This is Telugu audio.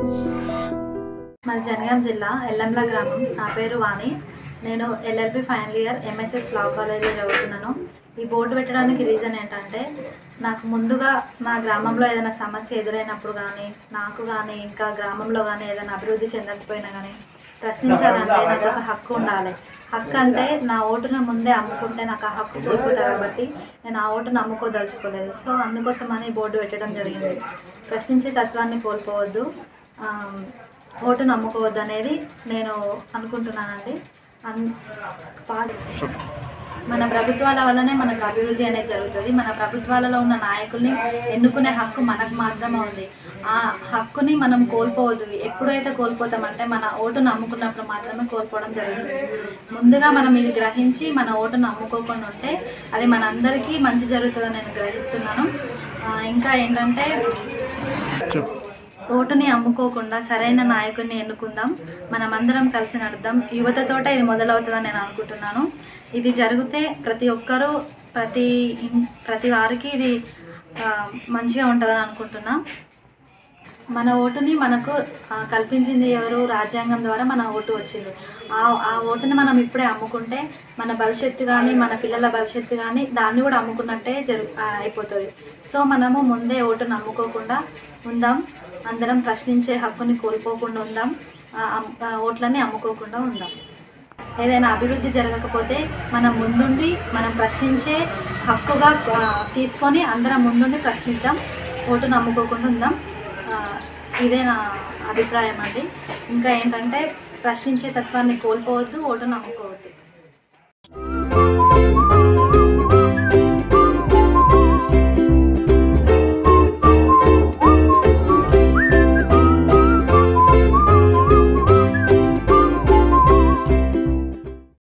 మాది జనగాం జిల్లా ఎల్లంల గ్రామం. నా పేరు వాణి. నేను LLB final year MSS law కాలేజీలో చదువుతున్నాను. ఈ బోర్డు పెట్టడానికి రీజన్ ఏంటంటే, నాకు ముందుగా నా గ్రామంలో ఏదైనా సమస్య ఎదురైనప్పుడు కానీ, నాకు కానీ ఇంకా గ్రామంలో కానీ ఏదైనా అభివృద్ధి చెందకపోయినా కానీ ప్రశ్నించాలంటే నాకు ఒక హక్కు ఉండాలి. హక్కు అంటే నా ఓటును ముందే అమ్ముకుంటే నాకు ఆ హక్కు కోల్పోతుంది కాబట్టి నేను ఆ ఓటును అమ్ముకోదలుచుకోలేదు. సో అందుకోసమని బోర్డు పెట్టడం జరిగింది. ప్రశ్నించే తత్వాన్ని కోల్పోవద్దు, ఓటును నమ్ముకోవద్దు అనేది నేను అనుకుంటున్నానండి. మన ప్రభుత్వాల వల్లనే మనకు అభివృద్ధి అనేది జరుగుతుంది. మన ప్రభుత్వాలలో ఉన్న నాయకుల్ని ఎన్నుకునే హక్కు మనకు మాత్రమే ఉంది. ఆ హక్కుని మనం కోల్పోవద్దు. ఎప్పుడైతే కోల్పోతామంటే మన ఓటును నమ్ముకున్నప్పుడు మాత్రమే కోల్పోవడం జరుగుతుంది. ముందుగా మనం ఇది గ్రహించి మన ఓటును నమ్ముకోకుండా ఉంటే అది మనందరికీ మంచి జరుగుతుందని నేను గ్రహిస్తున్నాను. ఇంకా ఏంటంటే, ఓటుని అమ్ముకోకుండా సరైన నాయకుడిని ఎన్నుకుందాం. మనమందరం కలిసి నడుద్దాం. యువతతోటే ఇది మొదలవుతుందని నేను అనుకుంటున్నాను. ఇది జరిగితే ప్రతి ఒక్కరూ ప్రతి వారికి ఇది మంచిగా ఉంటుందని అనుకుంటున్నాం. మన ఓటుని మనకు కల్పించింది ఎవరు? రాజ్యాంగం ద్వారా మన ఓటు వచ్చింది. ఆ ఓటుని మనం ఇప్పుడే అమ్ముకుంటే మన భవిష్యత్తు కానీ, మన పిల్లల భవిష్యత్తు కానీ దాన్ని కూడా అమ్ముకున్నట్టే అయిపోతుంది. సో మనము ముందే ఓటును అమ్ముకోకుండా ఉందాం. అందరం ప్రశ్నించే హక్కుని కోల్పోకుండా ఉందాం. ఓట్లని అమ్ముకోకుండా ఉందాం. ఏదైనా అభివృద్ధి జరగకపోతే మనం ముందుండి మనం ప్రశ్నించే హక్కుగా తీసుకొని అందరం ముందుండి ప్రశ్నిద్దాం. ఓటును అమ్ముకోకుండా ఉందాం. ఇదే నా అభిప్రాయం అండి. ఇంకా ఏంటంటే, ప్రశ్నించే తత్వాన్ని కోల్పోవద్దు, ఓటును అమ్ముకోవద్దు.